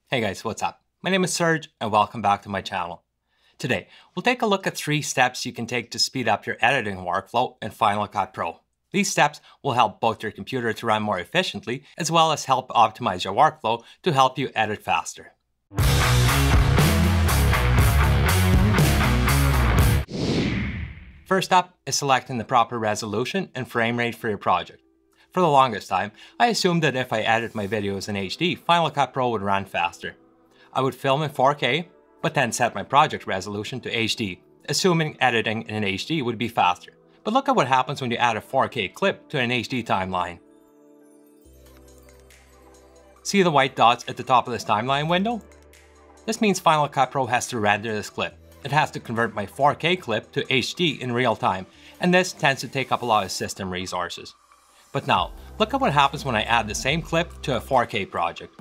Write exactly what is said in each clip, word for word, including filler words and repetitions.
Hey guys, what's up? My name is Serge and welcome back to my channel. Today, we'll take a look at three steps you can take to speed up your editing workflow in Final Cut Pro. These steps will help both your computer to run more efficiently as well as help optimize your workflow to help you edit faster. First up is selecting the proper resolution and frame rate for your project. For the longest time, I assumed that if I edit my videos in H D, Final Cut Pro would run faster. I would film in four K, but then set my project resolution to H D, assuming editing in H D would be faster. But look at what happens when you add a four K clip to an H D timeline. See the white dots at the top of this timeline window? This means Final Cut Pro has to render this clip. It has to convert my four K clip to H D in real time, and this tends to take up a lot of system resources. But now, look at what happens when I add the same clip to a four K project.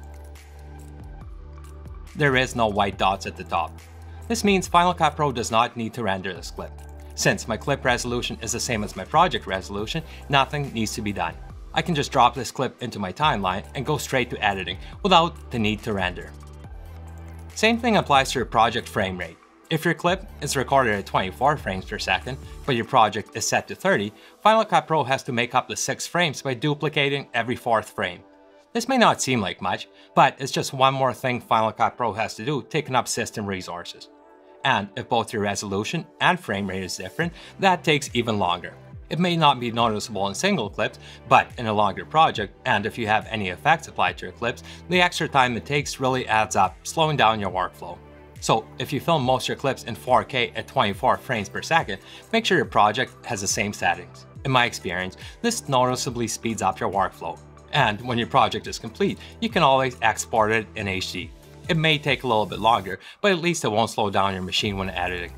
There is no white dots at the top. This means Final Cut Pro does not need to render this clip. Since my clip resolution is the same as my project resolution, nothing needs to be done. I can just drop this clip into my timeline and go straight to editing without the need to render. Same thing applies to your project frame rate. If your clip is recorded at twenty-four frames per second, but your project is set to thirty, Final Cut Pro has to make up the six frames by duplicating every fourth frame. This may not seem like much, but it's just one more thing Final Cut Pro has to do, taking up system resources. And if both your resolution and frame rate is different, that takes even longer. It may not be noticeable in single clips, but in a longer project, and if you have any effects applied to your clips, the extra time it takes really adds up, slowing down your workflow. So if you film most of your clips in four K at twenty-four frames per second, make sure your project has the same settings. In my experience, this noticeably speeds up your workflow. And when your project is complete, you can always export it in H D. It may take a little bit longer, but at least it won't slow down your machine when editing.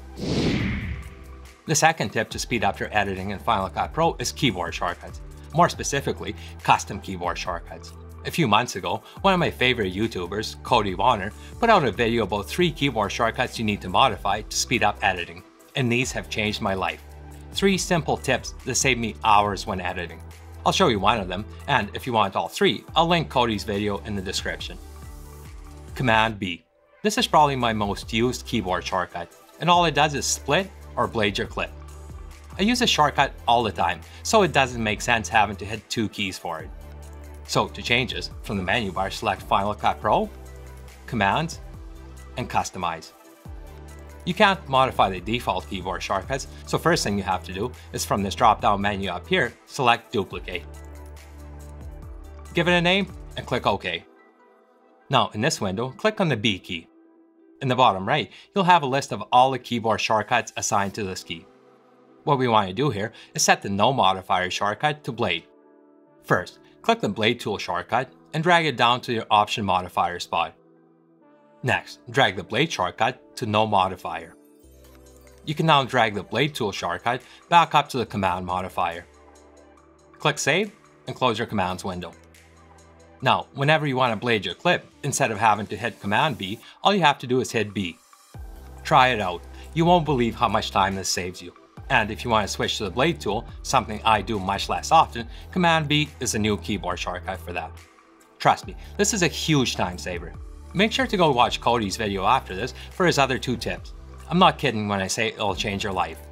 The second tip to speed up your editing in Final Cut Pro is keyboard shortcuts. More specifically, custom keyboard shortcuts. A few months ago, one of my favorite YouTubers, Cody Warner, put out a video about three keyboard shortcuts you need to modify to speed up editing, and these have changed my life. Three simple tips that save me hours when editing. I'll show you one of them, and if you want all three, I'll link Cody's video in the description. Command B. This is probably my most used keyboard shortcut, and all it does is split or blade your clip. I use this shortcut all the time, so it doesn't make sense having to hit two keys for it. So to change this, from the menu bar, select Final Cut Pro, Commands, and Customize. You can't modify the default keyboard shortcuts, so first thing you have to do is from this drop-down menu up here, select Duplicate. Give it a name and click OK. Now in this window, click on the B key. In the bottom right, you'll have a list of all the keyboard shortcuts assigned to this key. What we want to do here is set the No Modifier shortcut to Blade. First, click the Blade tool shortcut and drag it down to your Option Modifier spot. Next, drag the Blade shortcut to No Modifier. You can now drag the Blade tool shortcut back up to the Command modifier. Click Save and close your Commands window. Now, whenever you want to blade your clip, instead of having to hit Command B, all you have to do is hit B. Try it out. You won't believe how much time this saves you. And if you want to switch to the Blade tool, something I do much less often, Command B is a new keyboard shortcut for that. Trust me, this is a huge time saver. Make sure to go watch Cody's video after this for his other two tips. I'm not kidding when I say it'll change your life.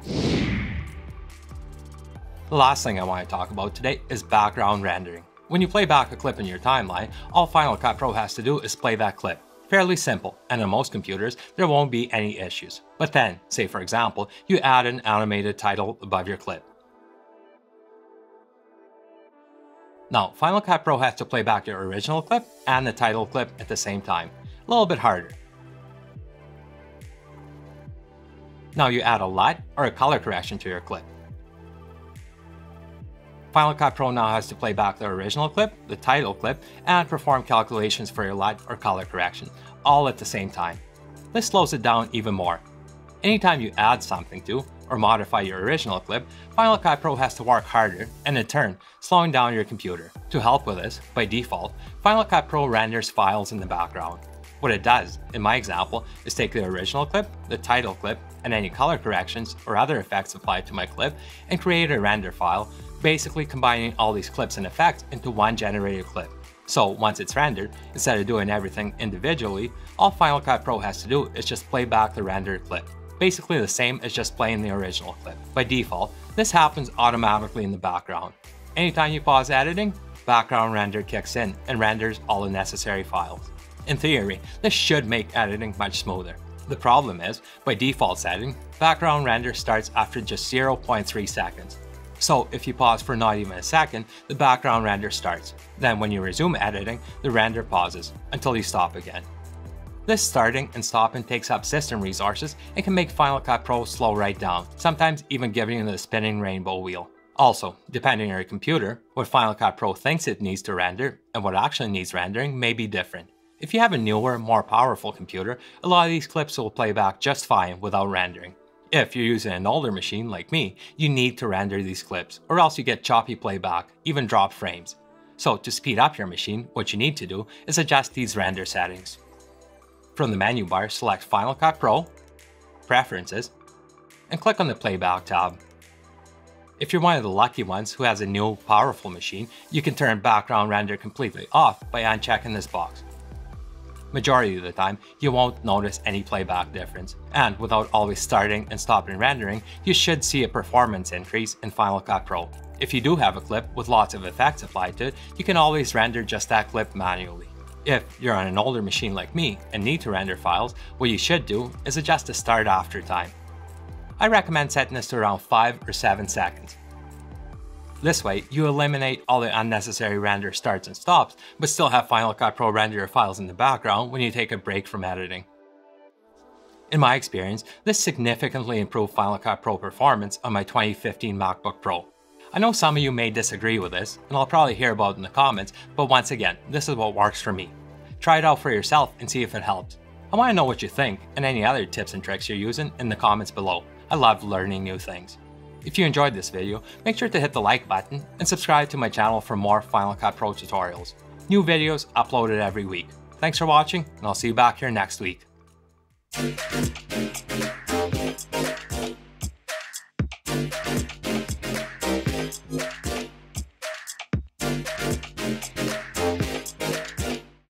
The last thing I want to talk about today is background rendering. When you play back a clip in your timeline, all Final Cut Pro has to do is play that clip. Fairly simple, and on most computers, there won't be any issues. But then, say for example, you add an animated title above your clip. Now, Final Cut Pro has to play back your original clip and the title clip at the same time. A little bit harder. Now you add a L U T or a color correction to your clip. Final Cut Pro now has to play back the original clip, the title clip, and perform calculations for your L U T or color correction, all at the same time. This slows it down even more. Anytime you add something to or modify your original clip, Final Cut Pro has to work harder and in turn, slowing down your computer. To help with this, by default, Final Cut Pro renders files in the background. What it does, in my example, is take the original clip, the title clip, and any color corrections or other effects applied to my clip and create a render file, basically combining all these clips and effects into one generated clip. So once it's rendered, instead of doing everything individually, all Final Cut Pro has to do is just play back the rendered clip. Basically the same as just playing the original clip. By default, this happens automatically in the background. Anytime you pause editing, background render kicks in and renders all the necessary files. In theory, this should make editing much smoother. The problem is, by default setting, background render starts after just zero point three seconds. So if you pause for not even a second, the background render starts. Then when you resume editing, the render pauses until you stop again. This starting and stopping takes up system resources and can make Final Cut Pro slow right down, sometimes even giving you the spinning rainbow wheel. Also, depending on your computer, what Final Cut Pro thinks it needs to render and what actually needs rendering may be different. If you have a newer, more powerful computer, a lot of these clips will play back just fine without rendering. If you're using an older machine like me, you need to render these clips, or else you get choppy playback, even drop frames. So to speed up your machine, what you need to do is adjust these render settings. From the menu bar, select Final Cut Pro, Preferences, and click on the Playback tab. If you're one of the lucky ones who has a new, powerful machine, you can turn background render completely off by unchecking this box. Majority of the time, you won't notice any playback difference, and without always starting and stopping rendering, you should see a performance increase in Final Cut Pro. If you do have a clip with lots of effects applied to it, you can always render just that clip manually. If you're on an older machine like me and need to render files, what you should do is adjust the start after time. I recommend setting this to around five or seven seconds. This way, you eliminate all the unnecessary render starts and stops, but still have Final Cut Pro render your files in the background when you take a break from editing. In my experience, this significantly improved Final Cut Pro performance on my twenty fifteen MacBook Pro. I know some of you may disagree with this, and I'll probably hear about it in the comments, but once again, this is what works for me. Try it out for yourself and see if it helps. I want to know what you think and any other tips and tricks you're using in the comments below. I love learning new things. If you enjoyed this video, make sure to hit the like button and subscribe to my channel for more Final Cut Pro tutorials. New videos uploaded every week. Thanks for watching, and I'll see you back here next week.